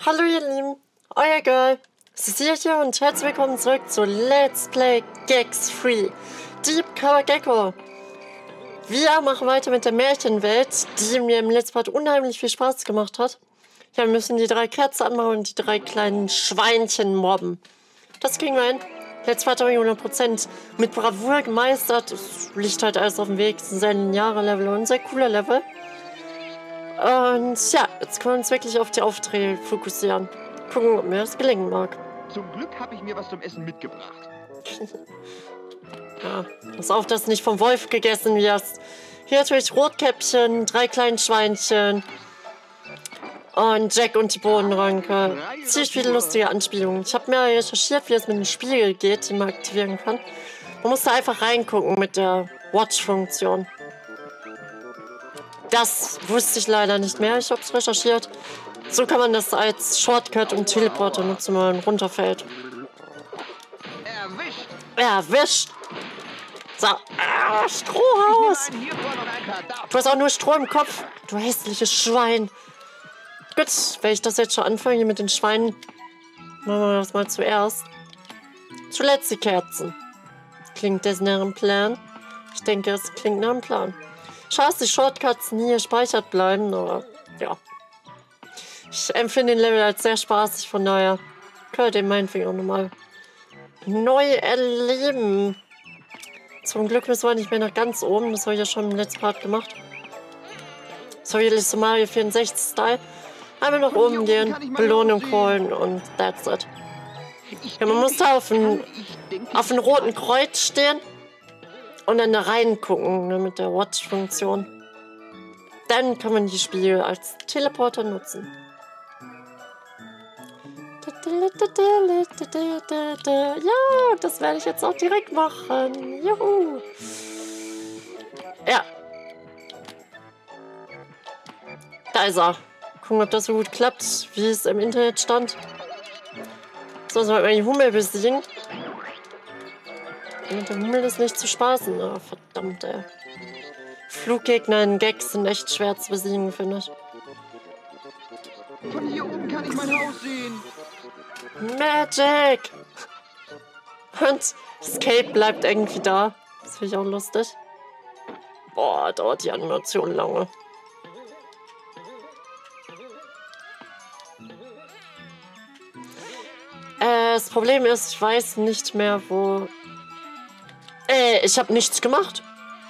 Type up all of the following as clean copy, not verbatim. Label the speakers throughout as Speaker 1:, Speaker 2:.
Speaker 1: Hallo ihr Lieben, euer Girl, Cecilia hier und herzlich willkommen zurück zu Let's Play Gex Free Deep Cover Gecko. Wir machen weiter mit der Märchenwelt, die mir im letzten Part unheimlich viel Spaß gemacht hat. Ja, wir müssen die 3 Kerzen anmachen und die 3 kleinen Schweinchen mobben. Das kriegen wir hin. Letztes Part habe ich 100% mit Bravour gemeistert. Es liegt halt alles auf dem Weg. Es ist ein sehr linearer Level und ein sehr cooler Level. Und ja, jetzt können wir uns wirklich auf die Aufträge fokussieren. Gucken, ob mir das gelingen mag.
Speaker 2: Zum Glück habe ich mir was zum Essen mitgebracht.
Speaker 1: Ja, pass auf, dass nicht vom Wolf gegessen wirst. Hier natürlich Rotkäppchen, 3 kleinen Schweinchen und Jack und die Bohnenranke. Ziemlich viele lustige Anspielungen. Ich habe mir recherchiert, wie es mit dem Spiegel geht, den man aktivieren kann. Man muss da einfach reingucken mit der Watch-Funktion. Das wusste ich leider nicht mehr. Ich habe es recherchiert. So kann man das als Shortcut und Teleporter nutzen, wenn man runterfällt.
Speaker 2: Erwischt!
Speaker 1: Erwischt! So, Strohhaus! Du hast auch nur Stroh im Kopf, du hässliches Schwein. Gut, wenn ich das jetzt schon anfange hier mit den Schweinen, machen wir das mal zuerst. Zuletzt die Kerzen. Klingt das nach einem Plan? Ich denke, es klingt nach einem Plan. Schade, dass die Shortcuts nie gespeichert bleiben, aber ja. Ich empfinde den Level als sehr spaßig, von daher könnt ihr meinetwegen auch nochmal neu erleben. Zum Glück müssen wir nicht mehr nach ganz oben, das habe ich ja schon im letzten Part gemacht. So wie so Mario 64 Style. Einmal nach oben gehen, Belohnung holen und that's it. Ja, man muss da auf dem roten Kreuz stehen und dann da reingucken, ne, mit der Watch-Funktion. Dann kann man die Spiegel als Teleporter nutzen. Ja, das werde ich jetzt auch direkt machen. Juhu. Ja. Da ist er. Gucken, ob das so gut klappt, wie es im Internet stand. So, soll man die Hummel besiegen. Mit dem Hummel ist nicht zu spaßen. Oh, verdammt, ey. Fluggegner in Gex sind echt schwer zu besiegen, finde ich.
Speaker 2: Von hier oben kann ich mein Haus sehen.
Speaker 1: Magic! Und Escape bleibt irgendwie da. Das finde ich auch lustig. Boah, dauert die Animation lange. Das Problem ist, ich weiß nicht mehr, wo... ich habe nichts gemacht.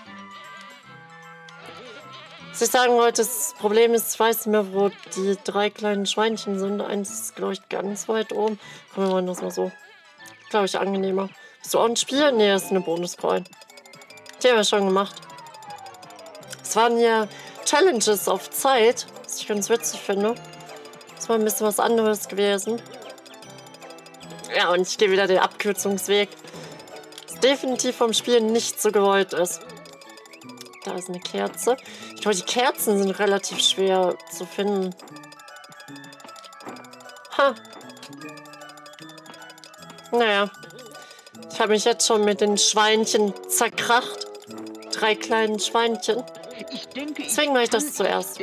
Speaker 1: Was ich sagen wollte, das Problem ist, ich weiß nicht mehr, wo die 3 kleinen Schweinchen sind. Eins ist, glaube ich, ganz weit oben. Komm, wir machen das mal so. Glaube ich, angenehmer. Bist du auch ein Spiel? Nee, das ist eine Bonuscoin. Die haben wir schon gemacht. Es waren ja Challenges auf Zeit, was ich ganz witzig finde. Das war ein bisschen was anderes gewesen. Ja, und ich gehe wieder den Abkürzungsweg. Das definitiv vom Spiel nicht so gewollt ist. Da ist eine Kerze. Ich glaube, die Kerzen sind relativ schwer zu finden. Ha. Naja. Ich habe mich jetzt schon mit den Schweinchen zerkracht. 3 kleinen Schweinchen. Deswegen mache ich das zuerst.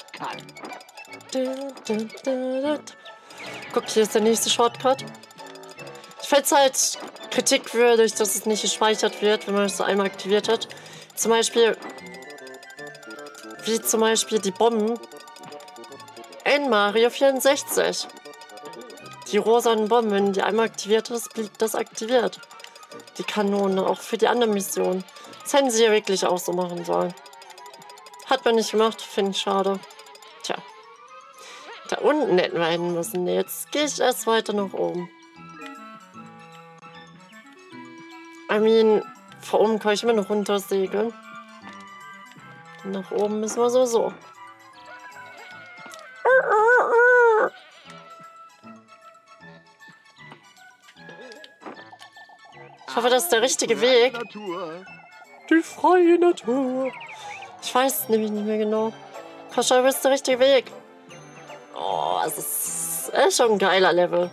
Speaker 1: Guck, hier ist der nächste Shortcut. Ich finde es halt kritikwürdig, dass es nicht gespeichert wird, wenn man es einmal aktiviert hat. Zum Beispiel, wie zum Beispiel die Bomben in Mario 64. Die rosanen Bomben, wenn die einmal aktiviert ist, blieb das aktiviert. Die Kanone, auch für die anderen Missionen. Das hätten sie ja wirklich auch so machen sollen. Hat man nicht gemacht, finde ich schade. Tja. Da unten hätten wir hin müssen. Jetzt gehe ich erst weiter nach oben. I mean, von oben kann ich immer noch runter segeln. Nach oben müssen wir so. Ich hoffe, das ist der richtige Weg. Die freie Natur. Ich weiß nämlich nicht mehr genau. Ich hoffe, das ist der richtige Weg. Oh, es ist schon ein geiler Level.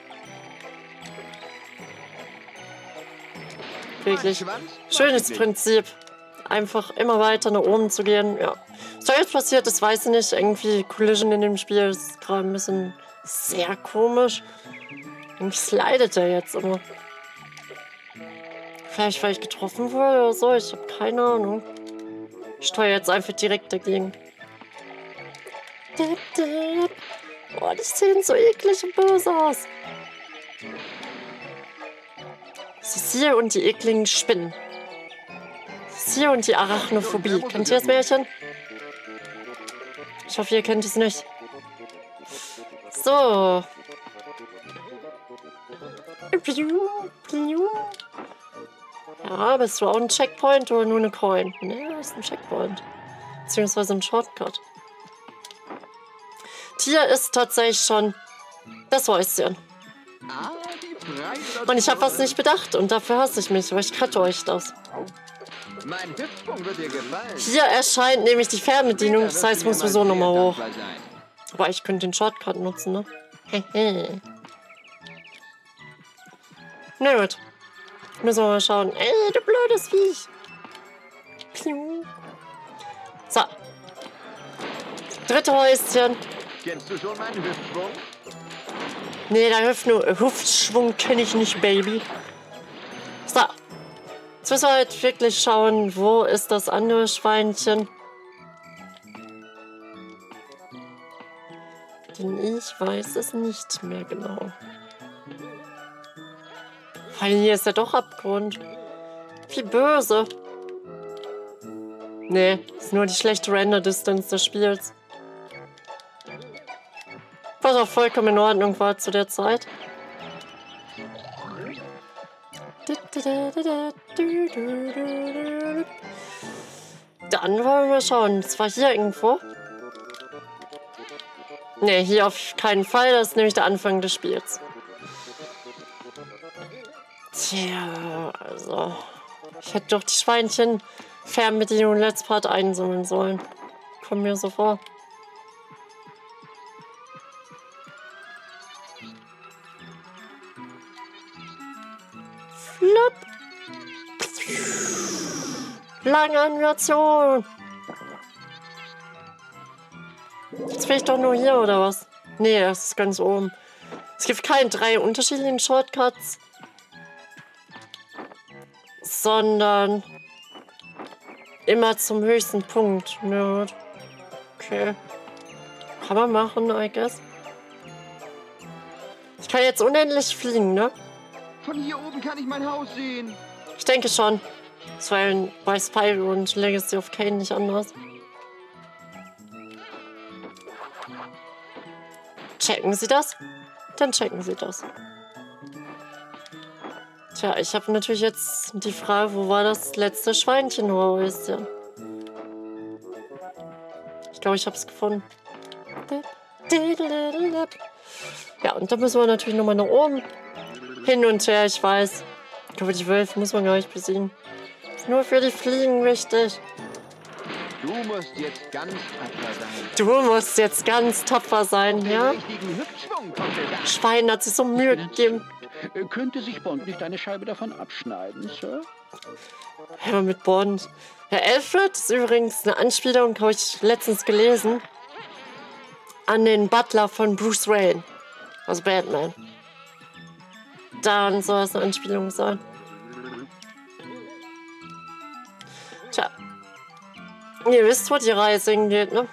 Speaker 1: Wirklich. Schönes Prinzip. Einfach immer weiter nach oben zu gehen. Ja. Was da jetzt passiert ist, weiß ich nicht. Irgendwie Collision in dem Spiel ist gerade ein bisschen Sehr komisch. Irgendwie slidet er jetzt immer. Vielleicht, weil ich getroffen wurde oder so. Ich habe keine Ahnung. Ich steuere jetzt einfach direkt dagegen. Boah, die sehen so eklig und böse aus. Cecile und die ekligen Spinnen. Cecile und die Arachnophobie. Kennt ihr das Märchen? Ich hoffe, ihr kennt es nicht. So. Ja, bist du auch ein Checkpoint oder nur eine Coin? Ne, das ist ein Checkpoint. Beziehungsweise ein Shortcut. Hier ist tatsächlich schon das Häuschen. Und ich habe was nicht bedacht und dafür hasse ich mich, aber ich cutte euch das. Hier erscheint nämlich die Fernbedienung, das heißt, ich muss sowieso nochmal hoch. Aber ich könnte den Shortcut nutzen, ne? Na gut. Müssen wir mal schauen. Ey, du blödes Viech. So. Dritte Häuschen.
Speaker 2: Kennst du schon meinen Hüftschwung?
Speaker 1: Nee, der Hüftschwung kenne ich nicht, Baby. So. Jetzt müssen wir halt wirklich schauen, wo ist das andere Schweinchen. Denn ich weiß es nicht mehr genau. Weil hier ist ja doch Abgrund. Wie böse. Nee, ist nur die schlechte Render-Distance des Spiels. Was auch vollkommen in Ordnung war zu der Zeit. Dann wollen wir mal schauen. Das war hier irgendwo. Ne, hier auf keinen Fall. Das ist nämlich der Anfang des Spiels. Tja, also. Ich hätte doch die Schweinchen Fernbedienung Let's Part einsammeln sollen. Kommt mir so vor. Flop. Lange Animation. Jetzt bin ich doch nur hier, oder was? Nee, das ist ganz oben. Es gibt keine 3 unterschiedlichen Shortcuts, sondern immer zum höchsten Punkt. Ja, okay. Kann man machen, I guess. Ich kann jetzt unendlich fliegen, ne?
Speaker 2: Von hier oben kann ich mein Haus sehen.
Speaker 1: Ich denke schon. Das war bei Spyro und Legacy of Kain nicht anders. Checken Sie das? Dann checken Sie das. Tja, ich habe natürlich jetzt die Frage, wo war das letzte Schweinchenhäuschen? Ich glaube, ich habe es gefunden. Ja, und da müssen wir natürlich nochmal nach oben. Hin und her, ich weiß. Ich glaube, die Wölfe muss man gar nicht besiegen. Ist nur für die Fliegen wichtig.
Speaker 2: Du musst jetzt ganz tapfer sein.
Speaker 1: Du musst jetzt ganz tapfer sein, ja? Schwein hat sich so Mühe gegeben.
Speaker 3: Könnte sich Bond nicht eine Scheibe davon abschneiden, Sir?
Speaker 1: Ja, mit Bond. Ja, Alfred ist übrigens eine Anspielung, habe ich letztens gelesen, an den Butler von Bruce Wayne, also Batman. Daran soll es eine Anspielung sein. Tja. Ihr wisst, wo die Reise hingeht, ne?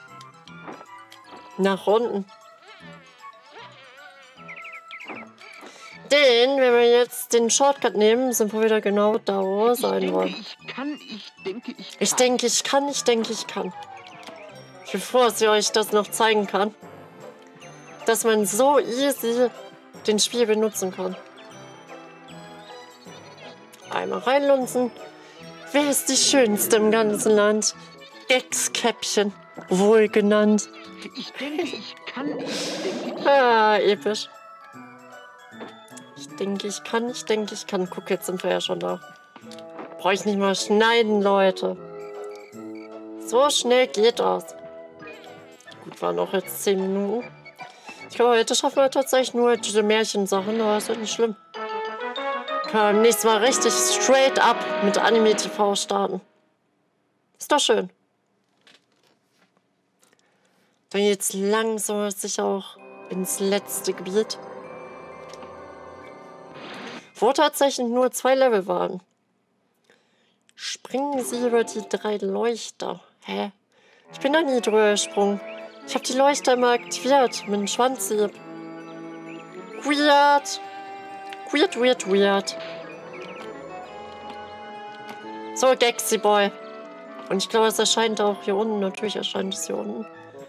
Speaker 1: Nach unten. Denn, wenn wir jetzt den Shortcut nehmen, sind wir wieder genau da, wo wir sein wollen. Ich denke, ich kann. Bevor ich euch das noch zeigen kann, dass man so easy den Spiel benutzen kann. Einmal reinlunzen. Wer ist die Schönste im ganzen Land? Ex-Käppchen, wohl genannt.
Speaker 2: Ich denke, ich kann.
Speaker 1: Ah, episch. Ich denke, ich kann. Guck, jetzt sind wir ja schon da. Brauche ich nicht mal schneiden, Leute. So schnell geht das. Gut, waren noch jetzt 10 Minuten. Ich glaube, heute schaffen wir tatsächlich nur diese Märchensachen, aber ist ja nicht schlimm. Können wir beim nächsten Mal richtig straight up mit Anime TV starten. Ist doch schön. Dann jetzt langsam sich auch ins letzte Gebiet. Wo tatsächlich nur 2 Level waren. Springen Sie über die 3 Leuchter. Hä? Ich bin da nie drüber gesprungen. Ich habe die Leuchter immer aktiviert mit dem Schwanzhieb. Weird. Weird, weird, weird. So, Gexy Boy. Und ich glaube, es erscheint auch hier unten. Natürlich erscheint es hier unten.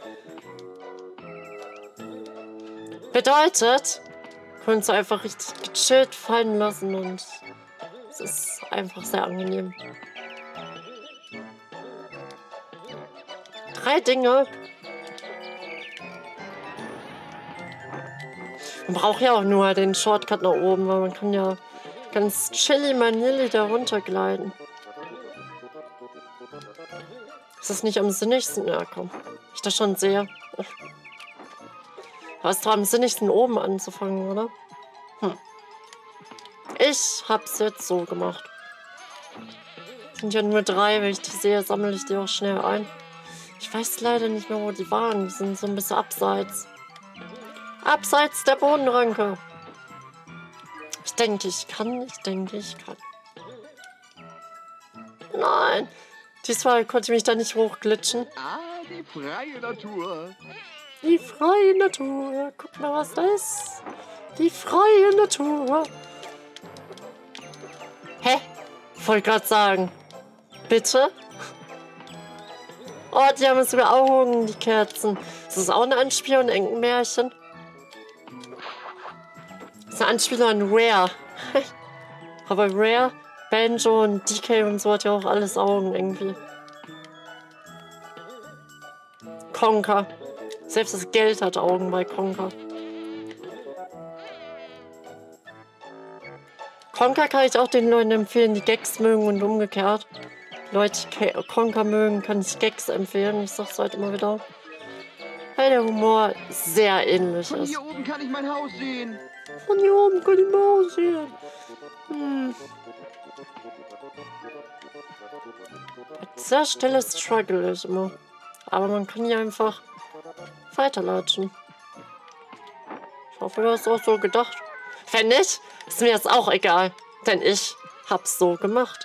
Speaker 1: Bedeutet, können uns einfach richtig gechillt fallen lassen und es ist einfach sehr angenehm. 3 Dinge. Man braucht ja auch nur den Shortcut nach oben, weil man kann ja ganz chilly manilly da runtergleiten. Ist das nicht am sinnigsten? Ja, komm. Ich das schon sehe. Aber es ist doch am sinnigsten oben anzufangen, oder? Ich hab's jetzt so gemacht. Sind ja nur 3, wenn ich die sehe, sammle ich die auch schnell ein. Ich weiß leider nicht mehr, wo die waren. Die sind so ein bisschen abseits. Abseits der Bodenranke. Ich denke, ich kann. Nein. Diesmal konnte ich mich da nicht hochglitschen.
Speaker 2: Ah, die freie Natur.
Speaker 1: Die freie Natur. Guck mal, was da ist. Die freie Natur. Hä? Wollte gerade sagen. Bitte? Oh, die haben sogar Augen, die Kerzen. Ist das auch eine Anspielung, ein Entenmärchen? Das ist eine Anspielung an Rare. Aber Rare, Banjo und DK und so hat ja auch alles Augen irgendwie. Conker. Selbst das Geld hat Augen bei Conker. Conker kann ich auch den Leuten empfehlen, die Gags mögen und umgekehrt. Leute, die Conker mögen, kann ich Gags empfehlen. Ich sag's heute immer wieder. Weil der Humor sehr ähnlich
Speaker 2: Von
Speaker 1: ist.
Speaker 2: hier oben kann ich mein Haus sehen.
Speaker 1: Von hier oben kann ich mein Haus sehen. An dieser Stelle struggle ich immer. Aber man kann hier einfach weiterlatschen. Ich hoffe, du hast auch so gedacht. Wenn nicht, ist mir jetzt auch egal. Denn ich hab's so gemacht.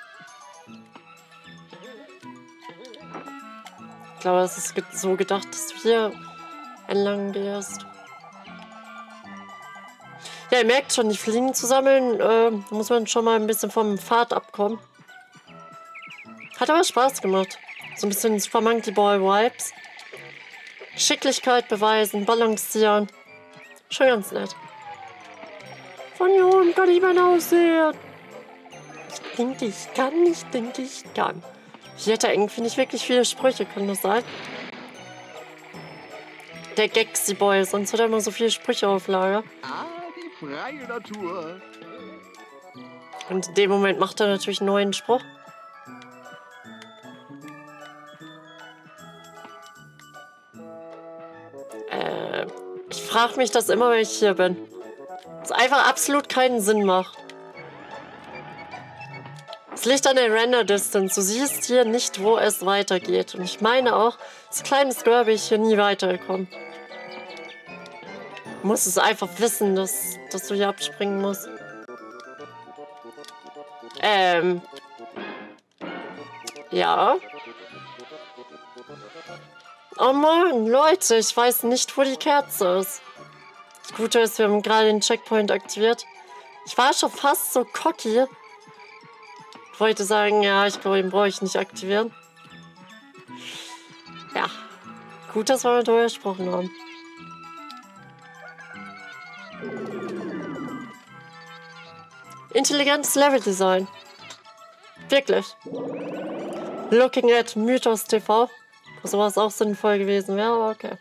Speaker 1: Ich glaube, es ist so gedacht, dass du hier entlang gehst. Ja, ihr merkt schon, die Fliegen zu sammeln, da muss man schon mal ein bisschen vom Pfad abkommen. Hat aber Spaß gemacht. So ein bisschen Super Monkey Ball Vibes. Geschicklichkeit beweisen, balancieren. Schon ganz nett. Von hier oben kann ich mein Haus sehen. Ich denke, ich kann. Hier hat er irgendwie nicht wirklich viele Sprüche, kann das sein? Der Gexy Boy, sonst hat er immer so viele Sprüche auf Lager.
Speaker 2: Ah, die freie Natur.
Speaker 1: Und in dem Moment macht er natürlich einen neuen Spruch. Ich frage mich das immer, wenn ich hier bin. Das einfach absolut keinen Sinn macht. Es liegt an der Render-Distance. Du siehst hier nicht, wo es weitergeht. Und ich meine auch, als kleines Girl bin ich hier nie weitergekommen. Du musst es einfach wissen, dass du hier abspringen musst. Ja. Oh Mann, Leute, ich weiß nicht, wo die Kerze ist. Das Gute ist, wir haben gerade den Checkpoint aktiviert. Ich war schon fast so cocky. Ich wollte sagen, ja, ich glaube, den brauche ich nicht aktivieren. Ja, gut, dass wir darüber gesprochen haben. Intelligentes Leveldesign. Wirklich. Looking at Mythos TV. Wo sowas auch sinnvoll gewesen wäre, aber okay.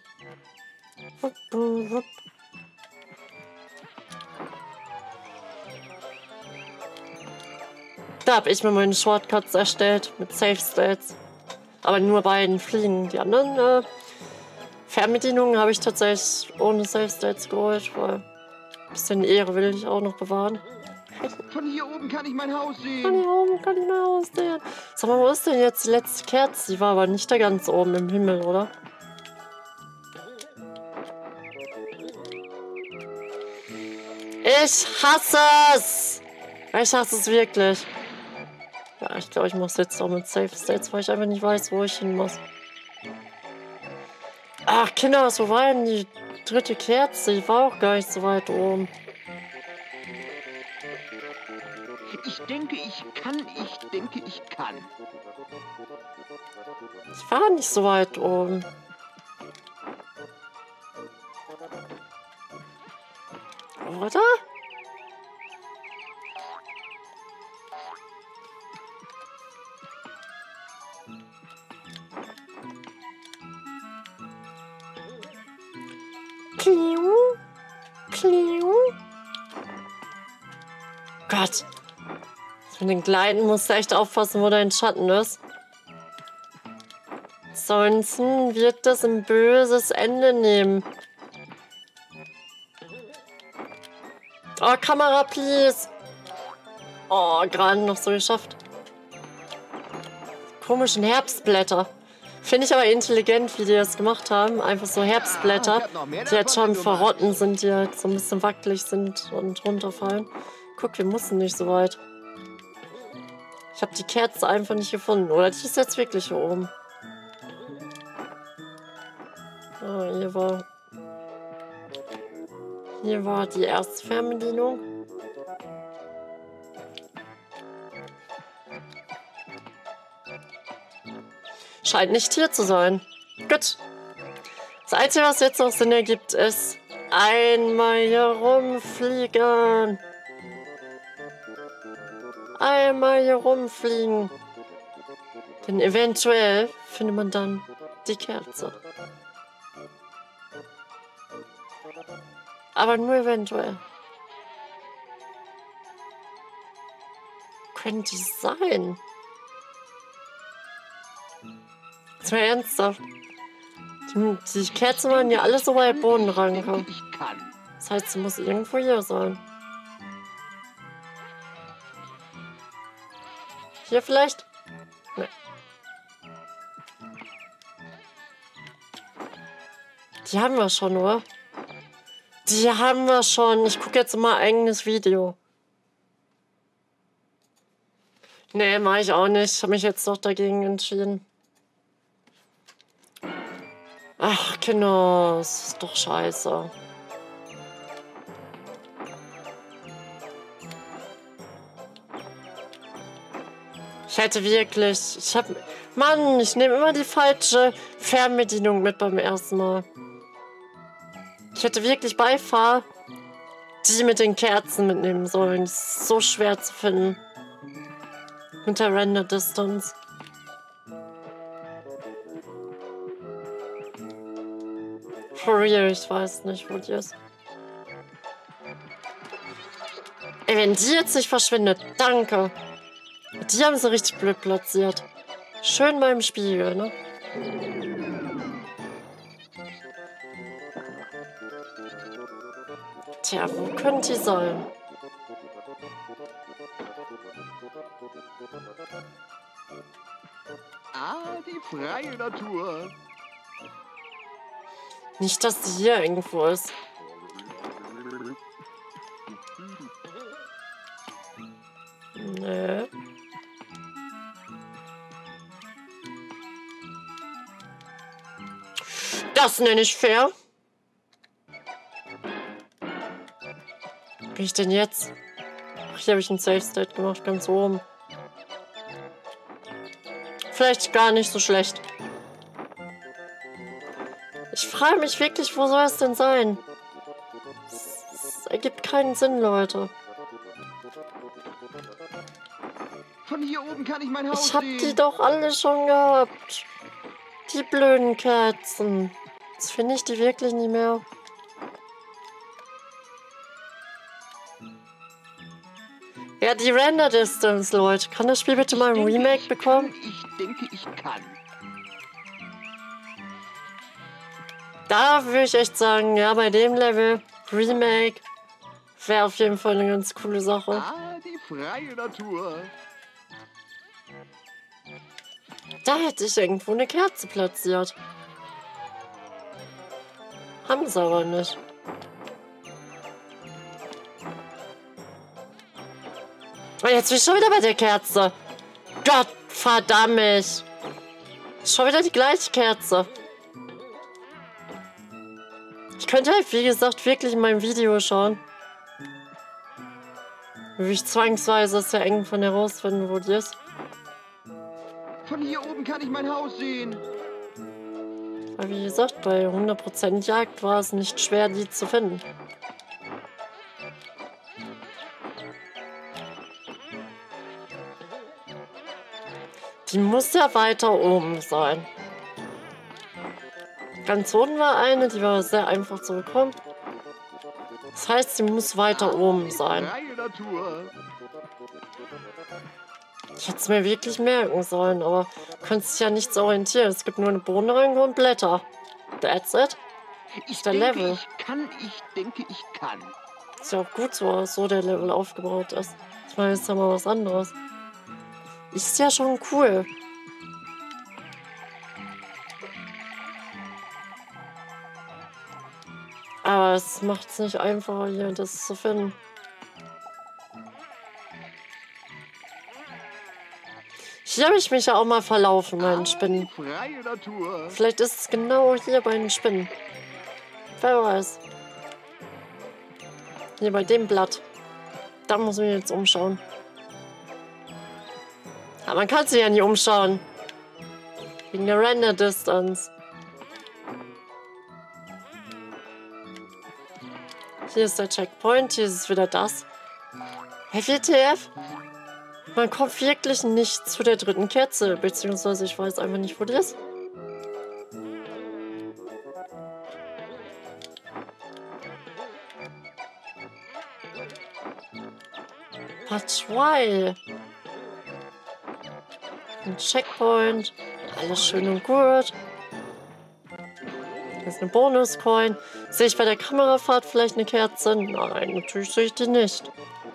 Speaker 1: Da habe ich mir meine Shortcuts erstellt mit Safe States. Aber nur bei den Fliegen. Die anderen Fernbedienungen habe ich tatsächlich ohne Safe States geholt, weil ein bisschen Ehre will ich auch noch bewahren.
Speaker 2: Von hier oben kann ich mein Haus sehen.
Speaker 1: Von hier oben kann ich mein Haus sehen. Sag mal, wo ist denn jetzt die letzte Kerze? Die war aber nicht da ganz oben im Himmel, oder? Ich hasse es! Ich hasse es wirklich. Ja, ich glaube, ich muss jetzt auch mit Safe States, weil ich einfach nicht weiß, wo ich hin muss. Ach, Kinder, wo war denn die dritte Kerze? Die war auch gar nicht so weit oben.
Speaker 2: Ich denke, ich kann. Ich denke, ich kann.
Speaker 1: Ich war nicht so weit oben. Oder? Kliu, kliu. Gott. Mit den Gleiten musst du echt aufpassen, wo dein Schatten ist. Sonst wird das ein böses Ende nehmen. Oh, Kamera, please. Oh, gerade noch so geschafft. Komischen Herbstblätter. Finde ich aber intelligent, wie die das gemacht haben. Einfach so Herbstblätter, die jetzt schon verrotten sind, die halt so ein bisschen wackelig sind und runterfallen. Guck, wir mussten nicht so weit. Ich habe die Kerze einfach nicht gefunden. Oder die ist jetzt wirklich hier oben. Ah, hier war die erste Fernbedienung. Scheint nicht hier zu sein. Gut. Das Einzige, was jetzt noch Sinn ergibt, ist einmal hier rumfliegen. Einmal hier rumfliegen. Denn eventuell findet man dann die Kerze. Aber nur eventuell. Könnte es sein. Das war ernsthaft. Die Kerzen waren ja alle so weit Boden rankommen. Das heißt, sie muss irgendwo hier sein. Hier vielleicht? Nee. Die haben wir schon, oder? Die haben wir schon. Ich gucke jetzt mal ein eigenes Video. Nee, mache ich auch nicht. Ich habe mich jetzt doch dagegen entschieden. Ach, Kinder, das ist doch scheiße. Ich hätte wirklich... Mann, ich nehme immer die falsche Fernbedienung mit beim ersten Mal. Ich hätte wirklich Beifahrer die mit den Kerzen mitnehmen sollen. Das ist so schwer zu finden. Mit der Render Distance. For real, ich weiß nicht, wo die ist. Ey, wenn die jetzt nicht verschwindet, danke. Die haben sie richtig blöd platziert. Schön beim Spiegel, ne? Tja, wo könnte die sein?
Speaker 2: Ah, die freie Natur.
Speaker 1: Nicht, dass die hier irgendwo ist. Nee. Das nenne ich fair. Wie bin ich denn jetzt? Ach, hier habe ich ein Safe State gemacht, ganz oben. Vielleicht gar nicht so schlecht. Ich frage mich wirklich, wo soll es denn sein? Es ergibt keinen Sinn, Leute.
Speaker 2: Von hier oben kann ich mein Haus
Speaker 1: Ich hab
Speaker 2: sehen.
Speaker 1: die doch alle schon gehabt. Die blöden Kerzen. Jetzt finde ich die wirklich nicht mehr. Ja, die Render Distance, Leute. Kann das Spiel bitte mal ein Remake bekommen?
Speaker 2: Ich denke, ich kann.
Speaker 1: Da würde ich echt sagen, ja, bei dem Level Remake wäre auf jeden Fall eine ganz coole Sache.
Speaker 2: Ah, die freie Natur.
Speaker 1: Da hätte ich irgendwo eine Kerze platziert. Haben sie aber nicht. Und jetzt bin ich schon wieder bei der Kerze. Gott verdammt. Schon wieder die gleiche Kerze. Ich könnte halt, wie gesagt, wirklich in meinem Video schauen. Wie ich zwangsweise es ja eng von herausfinden, wo die ist.
Speaker 2: Von hier oben kann ich mein Haus sehen.
Speaker 1: Aber wie gesagt, bei 100% Jagd war es nicht schwer, die zu finden. Die muss ja weiter oben sein. Ganz unten war eine, die war sehr einfach zu bekommen. Das heißt, sie muss weiter oben sein.
Speaker 2: Freie Natur.
Speaker 1: Ich hätte es mir wirklich merken sollen, aber du kannst dich ja nichts orientieren. Es gibt nur eine Bohnenranke und Blätter. That's it.
Speaker 2: Ich
Speaker 1: der
Speaker 2: denke,
Speaker 1: Level.
Speaker 2: ich denke, ich kann.
Speaker 1: Ist ja auch gut so der Level aufgebaut ist. Ich meine, jetzt haben wir was anderes. Ist ja schon cool. Aber es macht es nicht einfacher, hier das zu finden. Hier habe ich mich ja auch mal verlaufen bei den Spinnen.
Speaker 2: Freie Natur.
Speaker 1: Vielleicht ist es genau hier bei den Spinnen. Wer weiß. Hier bei dem Blatt. Da muss ich mich jetzt umschauen. Aber man kann sich ja nicht umschauen. Wegen der Render Distance. Hier ist der Checkpoint, hier ist es wieder das. Hey, WTF? Man kommt wirklich nicht zu der dritten Kerze, beziehungsweise ich weiß einfach nicht, wo die ist. Part 2. Ein Checkpoint. Alles schön und gut. Hier ist eine Bonuscoin. Sehe ich bei der Kamerafahrt vielleicht eine Kerze? Nein, natürlich sehe ich die nicht.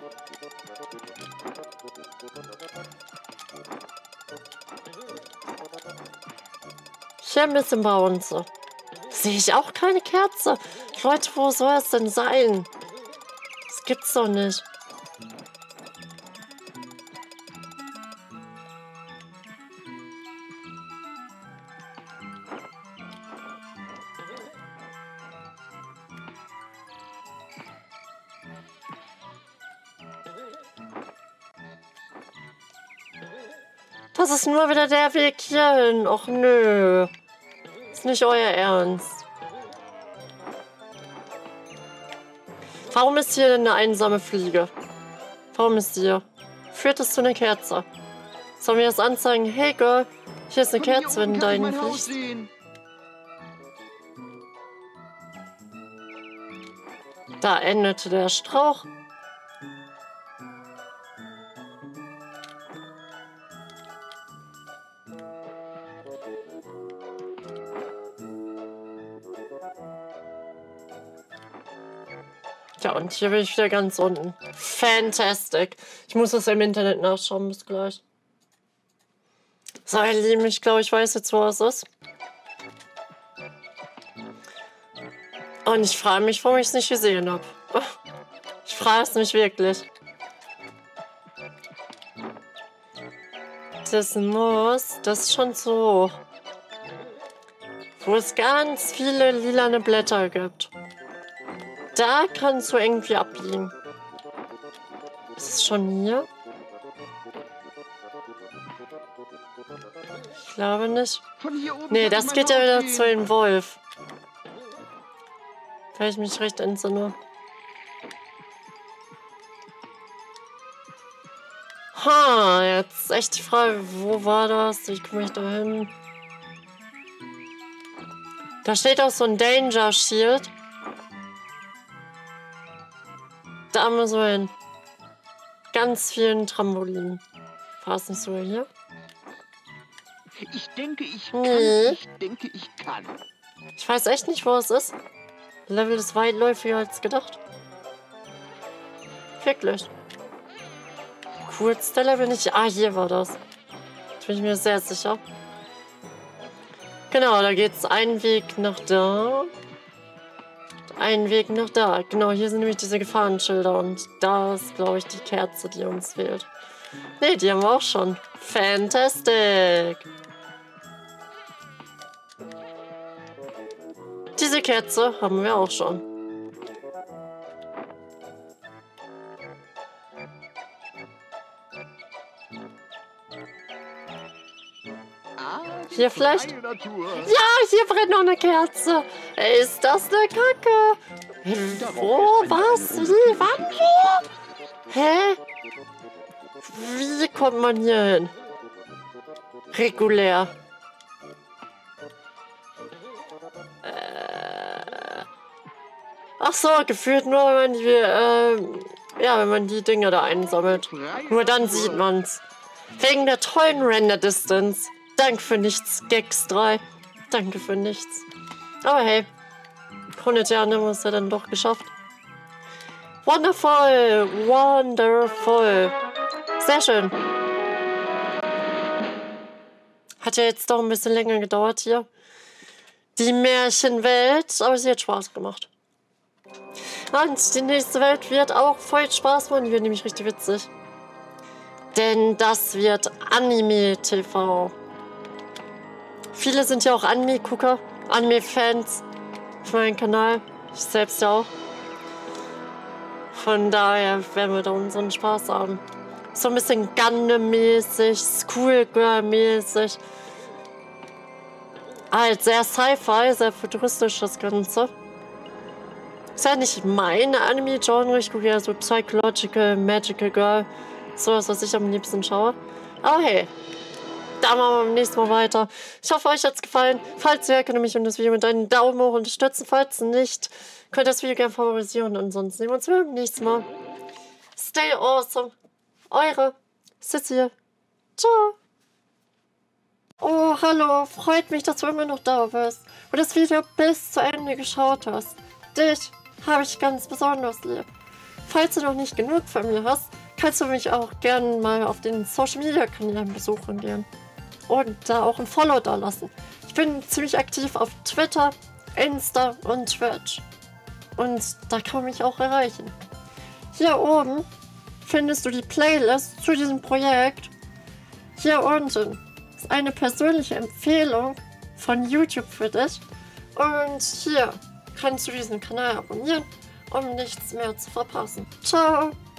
Speaker 1: Hier ein bisschen bei uns. Sehe ich auch keine Kerze. Leute, wo soll es denn sein? Das gibt's doch nicht. Das ist nur wieder der Weg hierhin. Och nö. Ist nicht euer Ernst. Warum ist hier denn eine einsame Fliege? Warum ist die hier? Führt es zu einer Kerze? Sollen wir das anzeigen? Hey Girl, hier ist eine Kerze, wenn du da hinfliegst. Da endete der Strauch. Ja, und hier bin ich wieder ganz unten. Fantastic. Ich muss das im Internet nachschauen, bis gleich. So, ihr Lieben, ich glaube, ich weiß jetzt, wo es ist. Und ich frage mich, warum ich es nicht gesehen habe. Ich frage es mich wirklich. Das ist schon zu hoch. Wo es ganz viele lilane Blätter gibt. Da kannst du irgendwie abbiegen. Ist es schon hier? Ich glaube nicht. Nee, das geht ja wieder zu dem Wolf. Wenn ich mich recht entsinne. Ha, jetzt echt die Frage, wo war das? Wie komme ich da hin? Da steht auch so ein Danger Shield. Da müssen wir hin. Ganz vielen Trampolinen. War es nicht sogar hier?
Speaker 2: Ich denke, ich kann.
Speaker 1: Nee.
Speaker 2: Ich denke, ich kann.
Speaker 1: Ich weiß echt nicht, wo es ist. Level ist weitläufiger als gedacht. Wirklich. Coolste Level nicht. Ah, hier war das. Da bin ich mir sehr sicher. Genau, da geht es einen Weg nach da. einen Weg nach da. Genau, hier sind nämlich diese Gefahrenschilder und da ist, glaube ich, die Kerze, die uns fehlt. Ne, die haben wir auch schon. Fantastic! Diese Kerze haben wir auch schon. Hier vielleicht? Ja, hier brennt noch eine Kerze. Ist das eine Kacke? Wo? Was? Wie? Wann? Wo? Hä? Wie kommt man hier hin? Regulär. Ach so, gefühlt nur, wenn man die, ja, wenn man die Dinger da einsammelt. Nur dann sieht man's. Wegen der tollen Render-Distance. Danke für nichts, Gex 3. Danke für nichts. Aber hey, 100 Jahre haben wir es ja dann doch geschafft. Wonderful, wonderful. Sehr schön. Hat ja jetzt doch ein bisschen länger gedauert hier. Die Märchenwelt, aber sie hat Spaß gemacht. Und die nächste Welt wird auch voll Spaß machen, die wird nämlich richtig witzig. Denn das wird Anime-TV. Viele sind ja auch Anime-Gucker, Anime-Fans auf meinem Kanal. Ich selbst ja auch. Von daher werden wir da unseren Spaß haben. So ein bisschen Gundam-mäßig, Schoolgirl-mäßig. Halt sehr Sci-Fi, sehr futuristisch das Ganze. Ist ja nicht meine Anime-Genre, ich gucke ja so Psychological, Magical Girl. Sowas, was ich am liebsten schaue. Aber hey, da machen wir beim nächsten Mal weiter. Ich hoffe, euch hat es gefallen. Falls ja, könnt ihr mich und das Video mit einem Daumen hoch unterstützen. Falls nicht, könnt ihr das Video gerne favorisieren. Und sonst sehen wir uns beim nächsten Mal. Stay awesome. Eure Sissy. Ciao. Oh, hallo. Freut mich, dass du immer noch da bist und das Video bis zu Ende geschaut hast. Dich habe ich ganz besonders lieb. Falls du noch nicht genug von mir hast, kannst du mich auch gerne mal auf den Social Media Kanälen besuchen gehen. Und da auch ein Follow da lassen. Ich bin ziemlich aktiv auf Twitter, Insta und Twitch. Und da kann man mich auch erreichen. Hier oben findest du die Playlist zu diesem Projekt. Hier unten ist eine persönliche Empfehlung von YouTube für dich. Und hier kannst du diesen Kanal abonnieren, um nichts mehr zu verpassen. Ciao!